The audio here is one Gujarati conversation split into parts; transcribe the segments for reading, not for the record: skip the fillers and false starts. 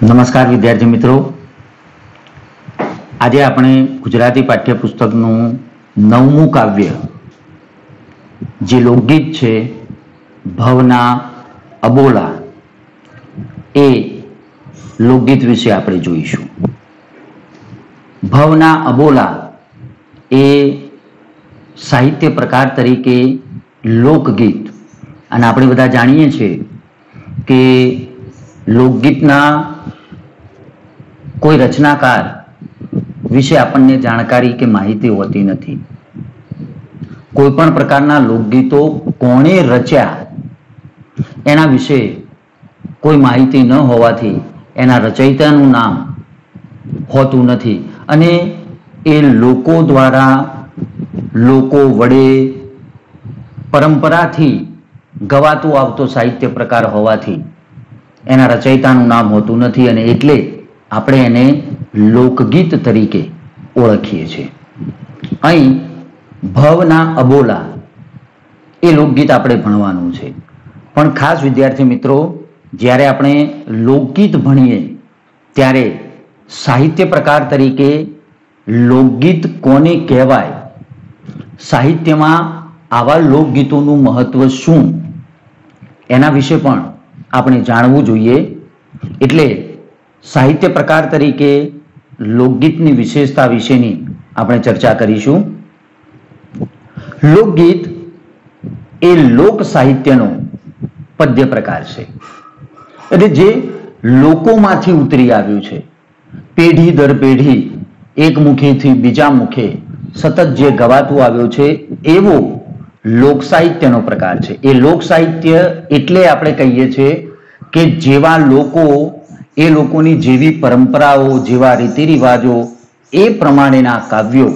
નમસ્કાર વિદ્યાર્થી મિત્રો, આજે આપણે ગુજરાતી પાઠ્યપુસ્તકનું 9મું કાવ્ય જે લોકગીત છે ભવના અબોલા એ લોકગીત વિશે આપણે જોઈશું. ભવના અબોલા એ સાહિત્ય પ્રકાર તરીકે લોકગીત, અને આપણે બધા જાણીએ છીએ કે લોકગીતના કોઈ રચનાકાર વિશે આપણને જાણકારી કે માહિતી હોતી નથી. કોઈ પણ પ્રકારના લોકગીતો કોણે રચ્યા એના વિશે કોઈ માહિતી ન હોવાથી એના રચયિતાનું નામ હોતું નથી, અને એ લોકો દ્વારા લોકો વડે પરંપરાથી ગવાતો આવતો સાહિત્ય પ્રકાર હોવાથી એના રચયિતાનું નામ હોતું નથી, અને એટલે આપણે એને લોકગીત તરીકે ઓળખીએ છીએ. અહીં ભવના અબોલા એ લોકગીત આપણે ભણવાનું છે. પણ ખાસ વિદ્યાર્થી મિત્રો, જ્યારે આપણે લોકગીત ભણીએ ત્યારે સાહિત્ય પ્રકાર તરીકે લોકગીત કોને કહેવાય, સાહિત્યમાં આવા લોકગીતોનું મહત્વ શું, એના વિશે પણ આપણે જાણવું જોઈએ. એટલે સાહિત્ય પ્રકાર તરીકે લોકગીતની વિશેષતા વિશેની આપણે ચર્ચા કરીશું. લોકગીત એ લોક સાહિત્યનો પદ્ય પ્રકાર છે, એટલે જે લોકોમાંથી ઉતરી આવ્યું છે, પેઢી દર પેઢી એક મુખેથી બીજા મુખે સતત જે ગવાતું આવ્યું છે એવો લોક સાહિત્યનો પ્રકાર છે. એ લોક સાહિત્ય એટલે આપણે કહીએ છીએ કે જેવા લોકો, એ લોકોની જેવી પરંપરાઓ, જેવા રીતિ રિવાજો, એ પ્રમાણેના કાવ્યો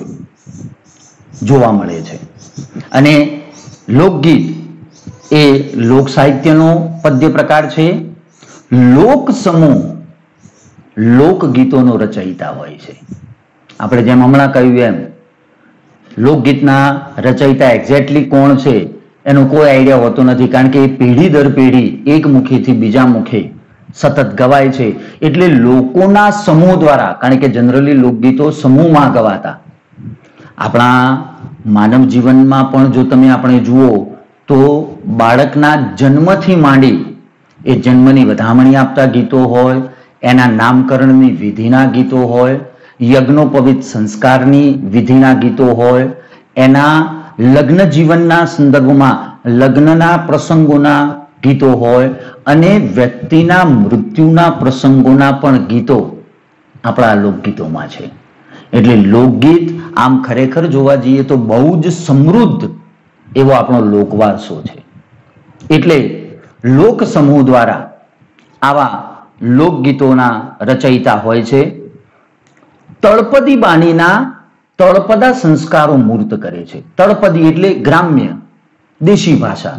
જોવા મળે છે. અને લોકગીત એ લોક સાહિત્યનો પદ્ય પ્રકાર છે. લોક સમૂહ લોકગીતોનો રચયિતા હોય છે. આપણે જેમ હમણાં કહ્યું એમ લોકગીતના રચયિતા એક્ઝેક્ટલી કોણ છે એનો કોઈ આઈડિયા હોતો નથી, કારણ કે એ પેઢી દર પેઢી એક મુખેથી બીજા મુખે સતત ગવાય છે. એટલે લોકોના સમૂહ દ્વારા, કારણ કે જનરલી લોકગીતો સમૂહમાં ગવાતા. આપણા માનવ જીવનમાં પણ જો તમે આપણે જુઓ તો બાળકના જન્મથી માંડી એ જન્મની વધામણી આપતા ગીતો હોય, એના નામકરણની વિધિના ગીતો હોય, યજ્ઞોપવિત સંસ્કારની વિધિના ગીતો હોય, એના લગ્ન જીવનના સંદર્ભમાં લગ્નના પ્રસંગોના ગીતો હોય, અને વ્યક્તિના મૃત્યુના પ્રસંગોના પણ ગીતો આપણા લોકગીતોમાં છે. એટલે લોકગીત આમ ખરેખર જોવા જઈએ તો બહુ જ સમૃદ્ધ એવો આપણો લોકવારસો છે. એટલે લોક સમૂહ દ્વારા આવા લોકગીતોના રચયિતા હોય છે. તળપદી બાણીના તળપદા સંસ્કારો મૂર્ત કરે છે. તળપદી એટલે ગ્રામ્ય દેશી ભાષા,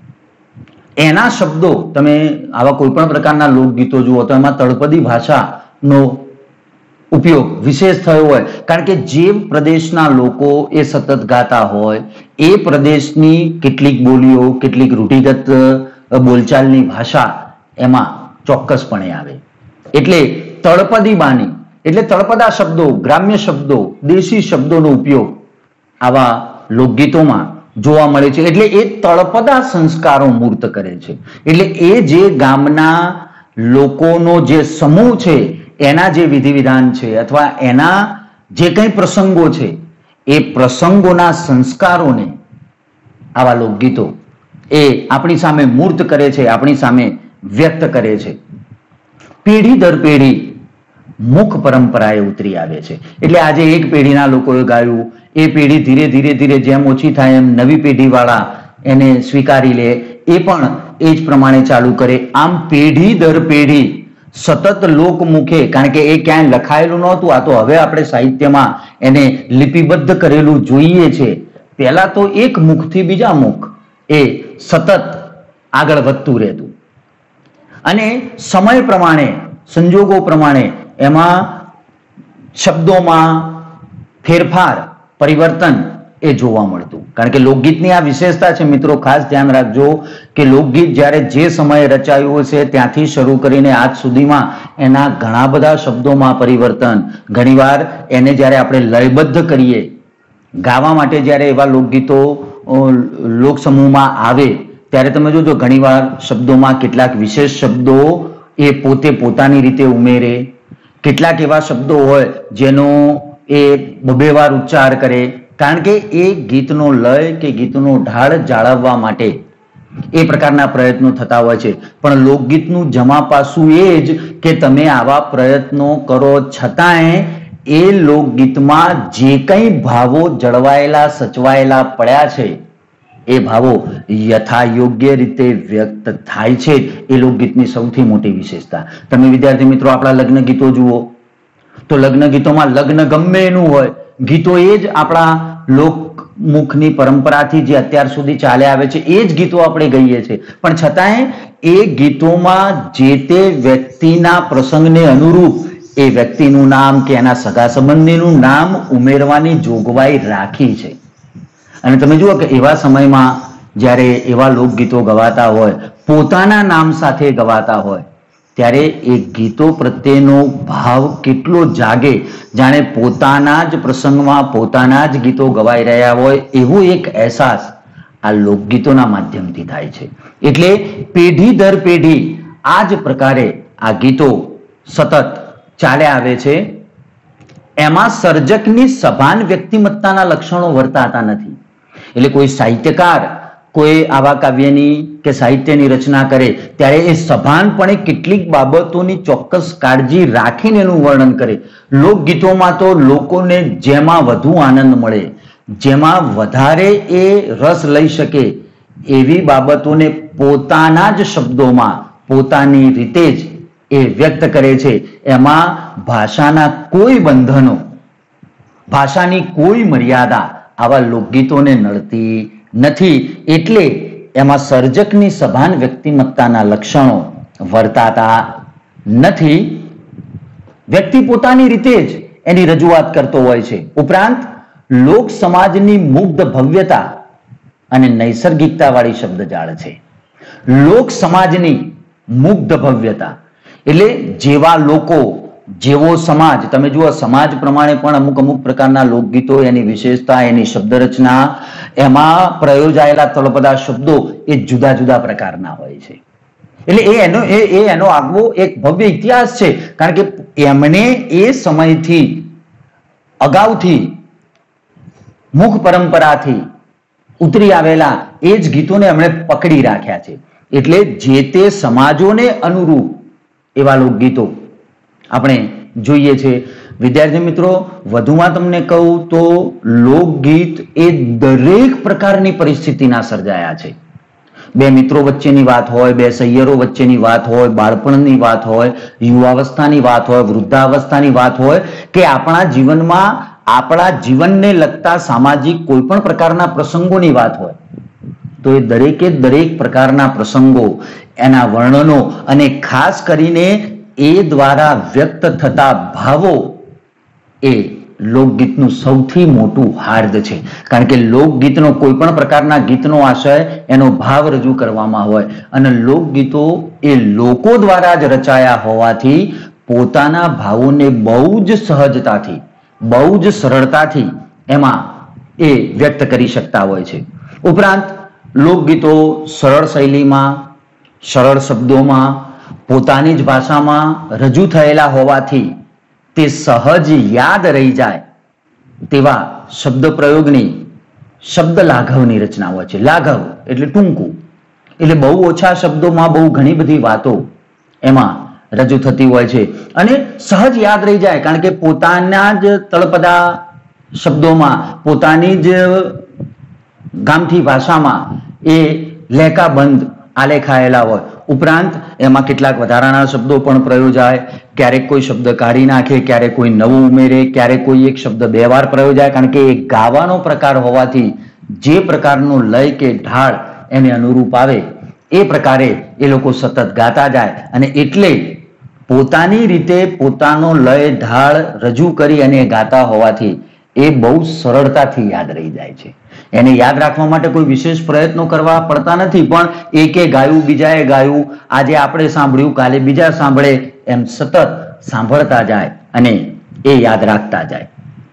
એના શબ્દો તમે આવા કોઈ પણ પ્રકારના લોકગીતો જુઓ તો એમાં તળપદી ભાષાનો ઉપયોગ વિશેષ થયો હોય, કારણ કે જે પ્રદેશના લોકો એ સતત ગાતા હોય એ પ્રદેશની કેટલીક બોલીઓ, કેટલીક રૂઢિગત બોલચાલની ભાષા એમાં ચોક્કસપણે આવે. એટલે તળપદી બાણી એટલે તળપદા શબ્દો, ગ્રામ્ય શબ્દો, દેશી શબ્દોનો ઉપયોગ આવા લોકગીતોમાં જોવા મળે છે. એટલે એ તળપદા સંસ્કારો મૂર્ત કરે છે. એટલે એ જે ગામના લોકોનો જે સમૂહ છે એના જે વિધિ વિધાન છે અથવા એના જે કંઈ પ્રસંગો છે એ પ્રસંગોના સંસ્કારોને આવા લોકગીતો એ આપણી સામે મૂર્ત કરે છે, આપણી સામે વ્યક્ત કરે છે. પેઢી દર પેઢી મુખ પરંપરાએ ઉતરી આવે છે. એટલે આજે એક પેઢીના લોકોએ ગાયું, એ પેઢી ધીરે ધીરે ધીરે જેમ ઓછી થાય એમ નવી પેઢીવાળા એને સ્વીકારી લે, એ પણ એ જ પ્રમાણે ચાલુ કરે. આમ પેઢી દર પેઢી સતત લોકમુખે, કારણ કે એ ક્યાંય લખાયેલું નહોતું, આ તો હવે આપણે સાહિત્યમાં એને લિપિબદ્ધ કરેલું જોઈએ છે. પહેલા તો એક મુખથી બીજા મુખ એ સતત આગળ વધતું રહેતું, અને સમય પ્રમાણે, સંજોગો પ્રમાણે એમાં શબ્દોમાં ફેરફાર, પરિવર્તન એ જોવા મળતું. કારણ કે લોકગીતની આ વિશેષતા છે મિત્રો, ખાસ ધ્યાન રાખજો કે લોકગીત જ્યારે જે સમયે રચાયું છે ત્યાંથી શરૂ કરીને આજ સુધીમાં એના ઘણા બધા શબ્દોમાં પરિવર્તન, ઘણીવાર એને જ્યારે આપણે લયબદ્ધ કરીએ, ગાવા માટે જ્યારે એવા લોકગીતો લોક સમૂહમાં આવે ત્યારે તમે જોજો ઘણીવાર શબ્દોમાં કેટલાક વિશેષ શબ્દો એ પોતે પોતાની રીતે ઉમેરે, કેટલાક એવા શબ્દો હોય જેનો એ બબે વાર ઉચ્ચાર કરે, કારણ કે એ ગીતનો લય કે ગીતનો ઢાળ જાળવવા માટે એ પ્રકારના પ્રયત્નો થતા હોય છે. પણ લોકગીતનું જમા પાસું એ જ કે તમે આવા પ્રયત્નો કરો છતાંય એ લોકગીતમાં જે કંઈ ભાવો જળવાયેલા સચવાયેલા પડ્યા છે એ ભાવો યથા યોગ્ય રીતે વ્યક્ત થાય છે. એ લોકગીતની સૌથી મોટી વિશેષતા. તમે વિદ્યાર્થી મિત્રો આપણા લગ્ન ગીતો જુઓ તો લગ્ન ગીતોમાં લગ્ન ગમે એનું હોય, ગીતો એ જ આપણા લોકમુખની પરંપરાથી જે અત્યાર સુધી ચાલ્યા આવે છે એ જ ગીતો આપણે ગાઈએ છીએ. પણ છતાંય એ ગીતોમાં જે તે વ્યક્તિના પ્રસંગને અનુરૂપ એ વ્યક્તિનું નામ કે એના સગા સંબંધીનું નામ ઉમેરવાની જોગવાઈ રાખી છે. અને તમે જુઓ કે એવા સમયમાં જ્યારે એવા લોકગીતો ગવાતા હોય, પોતાના નામ સાથે ગવાતા હોય, ત્યારે એ ગીતો પ્રત્યેનો ભાવ કેટલો જાગે, જાણે પોતાના જ પ્રસંગમાં પોતાના જ ગીતો ગવાઈ રહ્યા હોય એવો એક અહેસાસ આ લોકગીતોના માધ્યમથી થાય છે. એટલે પેઢી દર પેઢી આ જ પ્રકારે આ ગીતો સતત ચાલ્યા આવે છે. એમાં સર્જકની સભાન વ્યક્તિમત્તાના લક્ષણો વર્તાતા નથી. એટલે કોઈ સાહિત્યકાર કોઈ આવા કાવ્યની કે સાહિત્યની રચના કરે ત્યારે એ સભાનપણે કેટલીક બાબતોની ચોક્કસ કાળજી રાખીને એનું વર્ણન કરે. લોકગીતોમાં તો લોકોને જેમાં વધુ આનંદ મળે, જેમાં વધારે એ રસ લઈ શકે એવી બાબતોને પોતાના જ શબ્દોમાં પોતાની રીતે જ એ વ્યક્ત કરે છે. એમાં ભાષાના કોઈ બંધનો, ભાષાની કોઈ મર્યાદા આવા લોકગીતોને નડતી નથી. એટલે એમાં સર્જકની સભાન વ્યક્તિમત્તાના લક્ષણો વર્તાતા નથી. વ્યક્તિ પોતાની રીતે જ એની રજૂઆત કરતો હોય છે. ઉપરાંત લોક સમાજની મુગ્ધ ભવ્યતા અને નૈસર્ગિકતા વાળી શબ્દજાળ છે. લોક સમાજની મુગ્ધ ભવ્યતા એટલે જેવા લોકો, જેવો સમાજ. તમે જુઓ સમાજ પ્રમાણે પણ અમુક અમુક પ્રકારના લોકગીતો, એની વિશેષતા, એની શબ્દ રચના, એમાં પ્રયોજાયેલા તળપદા શબ્દો એ જુદા જુદા પ્રકારના હોય છે. એટલે એનો આગવો એક ભવ્ય ઇતિહાસ છે. કારણ કે એમણે એ સમયથી અગાઉથી મુખ પરંપરાથી ઉતરી આવેલા એ જ ગીતોને એમણે પકડી રાખ્યા છે. એટલે જે તે સમાજોને અનુરૂપ એવા લોકગીતો આપણે જોઈએ છે. વિદ્યાર્થી મિત્રો, વધુમાં તમને કહું તો લોકગીત એ દરેક પ્રકારની પરિસ્થિતિના સર્જાયા છે. બે મિત્રો વચ્ચેની વાત હોય, બે સૈયરો વચ્ચેની વાત હોય, બાળપણની વાત હોય, યુવાવસ્થાની વાત હોય, વૃદ્ધાવસ્થાની વાત હોય, કે આપણા જીવનમાં આપણા જીવનને લગતા સામાજિક કોઈ પણ પ્રકારના પ્રસંગોની વાત હોય, તો એ દરેકે દરેક પ્રકારના પ્રસંગો, એના વર્ણનો અને ખાસ કરીને એ દ્વારા વ્યક્ત થતા ભાવો એ લોકગીતનું સૌથી મોટું હાર્દ છે. કારણ કે લોકગીતનો કોઈ પણ પ્રકારના ગીતનો આશય એનો ભાવ રજૂ કરવામાં હોય, અને લોકગીતો એ લોકો દ્વારા જ રચાયા હોવાથી પોતાના ભાવોને બહુ જ સહજતાથી, બહુ જ સરળતાથી એમાં એ વ્યક્ત કરી શકતા હોય છે. ઉપરાંત લોકગીતો સરળ શૈલીમાં, સરળ શબ્દોમાં, પોતાની જ ભાષામાં રજૂ થયેલા હોવાથી તે સહજ યાદ રહી જાય તેવા શબ્દ પ્રયોગની, શબ્દ લાઘવની રચના હોય છે. લાઘવ એટલે ટૂંકું, એટલે બહુ ઓછા શબ્દોમાં બહુ ઘણી બધી વાતો એમાં રજૂ થતી હોય છે અને સહજ યાદ રહી જાય. કારણ કે પોતાના જ તળપદા શબ્દોમાં, પોતાની જ ગામઠી ભાષામાં એ લેખાબંધ આલેખાયેલા હોય. ઉપરાંત એમાં કેટલાક વધારાના શબ્દો પણ પ્રયોજાય. ક્યારેક કોઈ શબ્દ કાઢી નાખે, ક્યારેક કોઈ નવું ઉમેરે, ક્યારેક કોઈ એક શબ્દ બે વાર પ્રયોજાય. કારણ કે એ ગાવાનો પ્રકાર હોવાથી જે પ્રકારનો લય કે ઢાળ એને અનુરૂપ આવે એ પ્રકારે એ લોકો સતત ગાતા જાય, અને એટલે પોતાની રીતે પોતાનો લય ઢાળ રજૂ કરી અને ગાતા હોવાથી એ બહુ સરળતાથી યાદ રહી જાય છે. એને યાદ રાખવા માટે કોઈ વિશેષ પ્રયત્નો કરવા પડતા નથી, પણ એકે ગાયું બીજાએ ગાયું, આજે આપણે સાંભળ્યું કાલે બીજા સાંભળે, એમ સતત સાંભળતા જાય અને એ યાદ રાખતા જાય.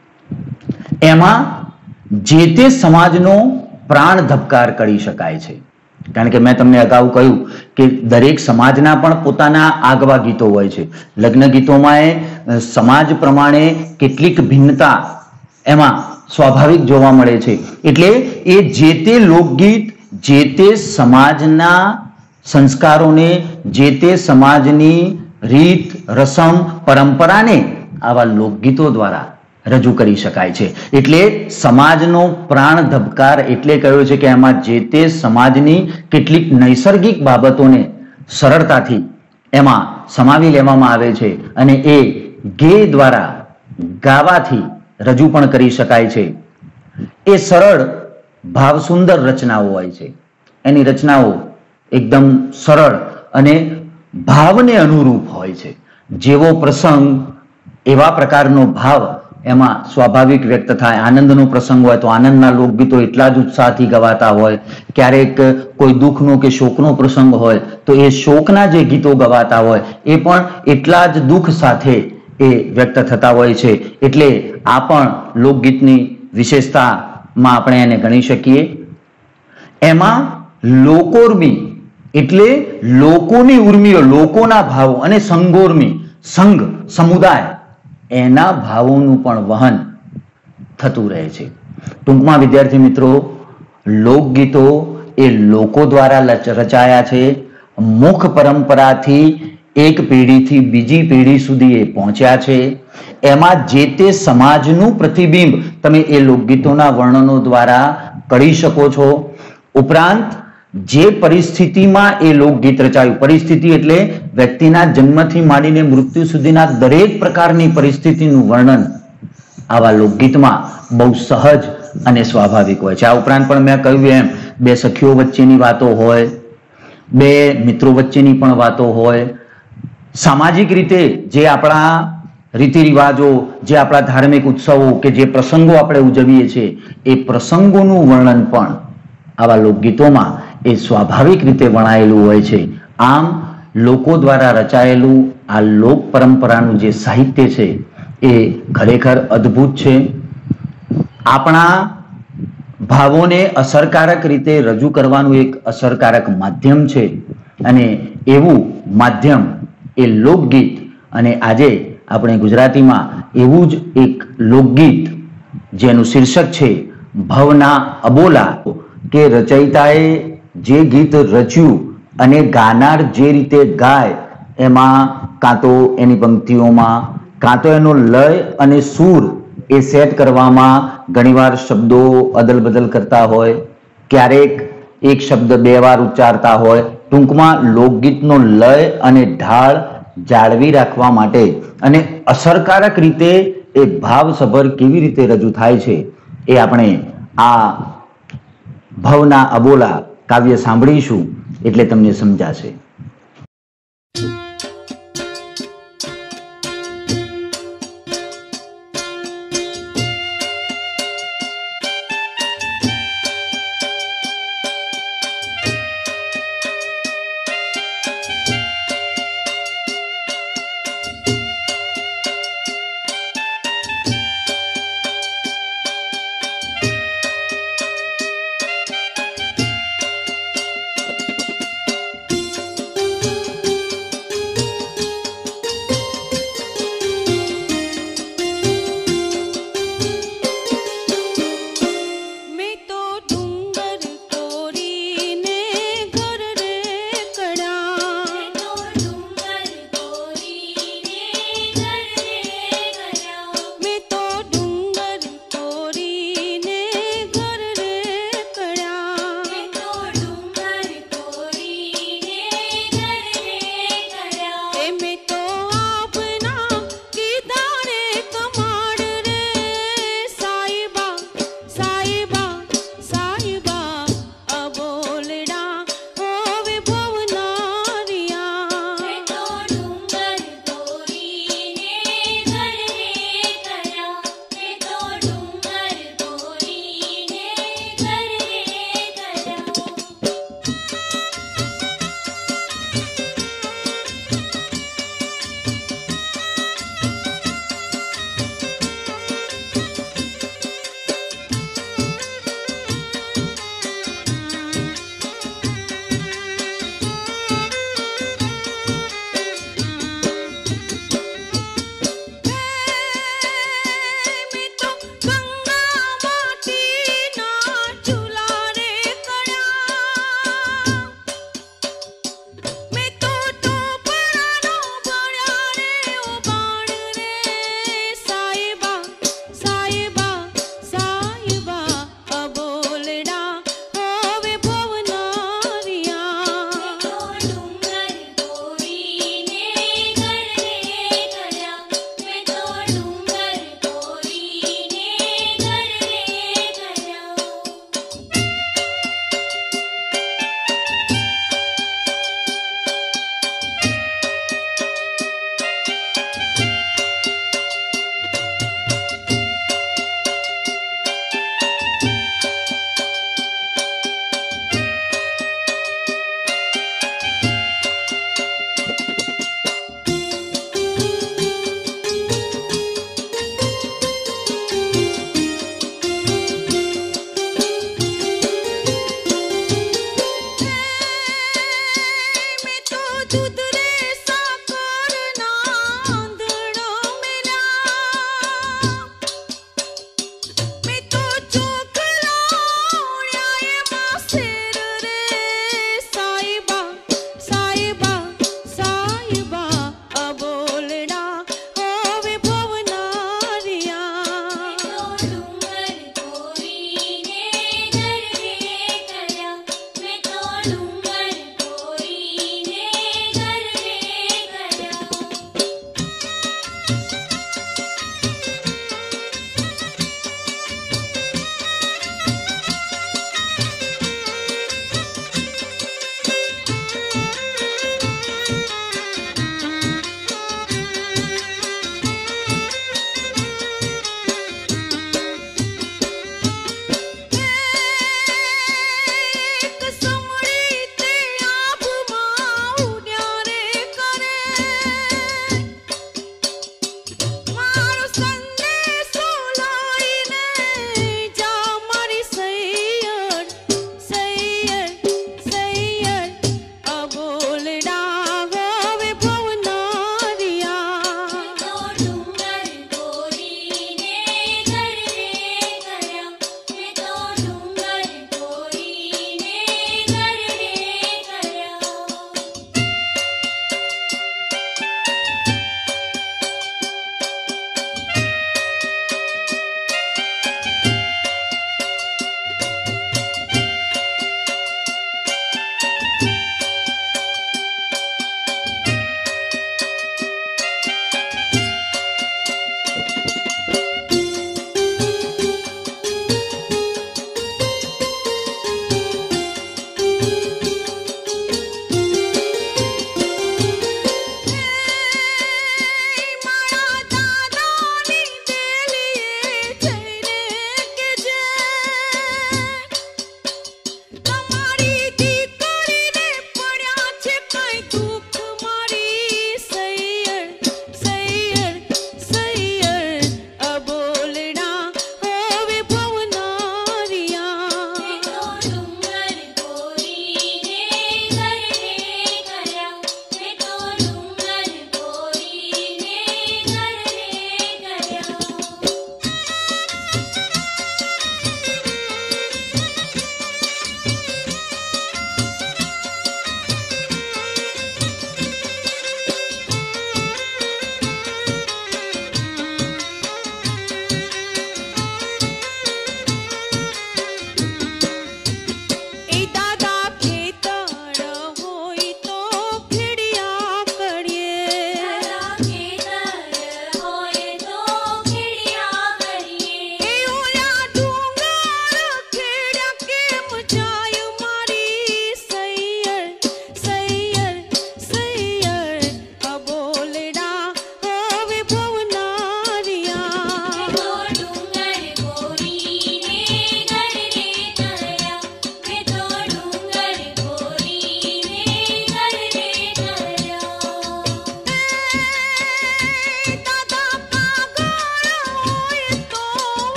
એમાં જે તે સમાજનો પ્રાણ ધબકાર કરી શકાય છે. કારણ કે મેં તમને અગાઉ કહ્યું કે દરેક સમાજના પણ પોતાના આગવા ગીતો હોય છે. લગ્ન ગીતોમાં સમાજ પ્રમાણે કેટલીક ભિન્નતા એમાં સ્વાભાવિક જોવા મળે છે. એટલે એ જે તે લોકગીત જે તે સમાજના સંસ્કારોને, જે તે સમાજની રીત રસમ પરંપરાને આવા લોકગીતો દ્વારા રજૂ કરી શકાય છે. એટલે સમાજનો પ્રાણ ધબકાર એટલે કહ્યું છે કે એમાં જે તે સમાજની કેટલીક નૈસર્ગિક બાબતોને સરળતાથી એમાં સમાવી લેવામાં આવે છે અને એ ગેય દ્વારા ગાવાથી રજૂ પણ કરી શકાય છે. એ સરળ ભાવસુંદર રચનાઓ હોય છે. એની રચનાઓ એકદમ સરળ અને ભાવને અનુરૂપ હોય છે. જેવો પ્રસંગ એવા પ્રકારનો ભાવ એમાં સ્વાભાવિક વ્યક્ત થાય. આનંદનો પ્રસંગ હોય તો આનંદના લોકગીતો એટલા જ ઉત્સાહથી ગવાતા હોય. ક્યારેક કોઈ દુઃખનો કે શોકનો પ્રસંગ હોય તો એ શોકના જે ગીતો ગવાતા હોય એ પણ એટલા જ દુઃખ સાથે એ વ્યક્ત થતા હોય છે. એટલે આ પણ લોકગીતની વિશેષતામાં આપણે એને ગણી શકીએ. એમાં લોકોર્મી એટલે લોકોની ઉર્મિઓ, લોકોના ભાવો, અને સંગોર્મી સંઘ સમુદાય એના ભાવોનું પણ વહન થતું રહે છે. ટૂંકમાં વિદ્યાર્થી મિત્રો, લોકગીતો એ લોકો દ્વારા રચાયા છે. મુખ પરંપરાથી એક પેઢીથી બીજી પેઢી સુધી એ પહોંચ્યા છે. એમાં જે તે સમાજનું પ્રતિબિંબ તમે એ લોકગીતોના વર્ણનો દ્વારા કરી શકો છો. ઉપરાંત જે પરિસ્થિતિમાં એ લોકગીત રચાયું, પરિસ્થિતિ એટલે વ્યક્તિના જન્મથી માંડીને મૃત્યુ સુધીના દરેક પ્રકારની પરિસ્થિતિનું વર્ણન આવા લોકગીતમાં બહુ સહજ અને સ્વાભાવિક હોય છે. આ ઉપરાંત પણ મેં કહ્યું એમ બે સખીઓ વચ્ચેની વાતો હોય, બે મિત્રો વચ્ચેની પણ વાતો હોય, સામાજિક રીતે જે આપણા રીતિ રિવાજો, જે આપણા ધાર્મિક ઉત્સવો કે જે પ્રસંગો આપણે ઉજવીએ છીએ એ પ્રસંગોનું વર્ણન પણ આવા લોકગીતોમાં એ સ્વાભાવિક રીતે વણાયેલું હોય છે. આમ લોકો દ્વારા રચાયેલું આ લોક પરંપરાનું જે સાહિત્ય છે એ ખરેખર અદ્ભુત છે. આપણા ભાવોને અસરકારક રીતે રજૂ કરવાનું એક અસરકારક માધ્યમ છે અને એવું માધ્યમ એ લોકગીત. અને આજે આપણે ગુજરાતીમાં એવું જ એક લોકગીત જેનું શીર્ષક છે ભવના અબોલા, કે રચયિતાએ જે ગીત રચ્યું અને ગાનાર જે રીતે ગાય એમાં કાં તો એની પંક્તિઓમાં કાં તો એનો લય અને સૂર એ સેટ કરવામાં ઘણીવાર શબ્દો અદલ બદલ કરતા હોય, ક્યારેક એક શબ્દ બે વાર ઉચ્ચારતા હોય. ટૂંકમાં લોકગીતનો લય અને ઢાળ જાળવી રાખવા માટે અને અસરકારક રીતે એ ભાવસભર કેવી રીતે રજૂ થાય છે એ આપણે આ ભવના અબોલા કાવ્ય સાંભળીશું એટલે તમને સમજાશે.